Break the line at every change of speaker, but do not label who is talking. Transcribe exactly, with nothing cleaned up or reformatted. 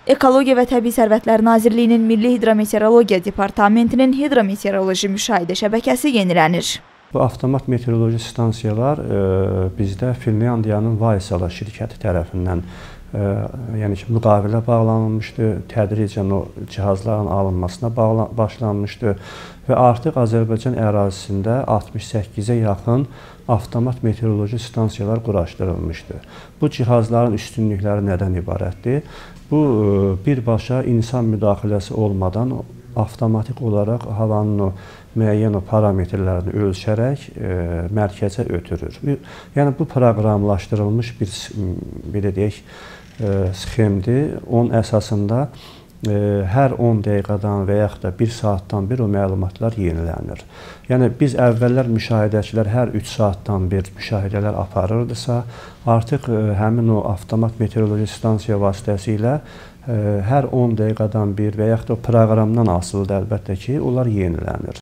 Ekologiya və Təbii Sərvətlər Nazirliyinin Milli Hidrometeorologiya Departamentinin hidrometeoroloji müşahidə şəbəkəsi yenilənir.
Bu avtomat meteoroloji stansiyalar e, bizdə Finlandiyanın Vaisala şirkəti tərəfindən e, yəni ki, müqavilə bağlanılmışdı, tədricən o cihazların alınmasına bağla başlanmışdı və artıq Azərbaycan ərazisində altmış səkkizə yaxın avtomat meteoroloji stansiyalar quraşdırılmışdı. Bu cihazların üstünlükləri nədən ibarətdir? Bu, birbaşa insan müdaxiləsi olmadan avtomatik olaraq havanın o müəyyən o parametrlərini ölçərək e, mərkəzə ötürür. Yəni, bu proqramlaşdırılmış bir, belə deyək, e, sxemdir. Onun əsasında e, hər on dəqiqədən və yaxud da bir saatdan bir o məlumatlar yenilənir. Yəni, biz əvvəllər müşahidəçilər hər üç saatdan bir müşahidələr aparırdısa, artıq e, həmin o avtomat meteoroloji stansiya vasitəsilə e, hər on dəqiqədən bir və yaxud da o proqramdan asılıdır əlbəttə ki, onlar yenilənir.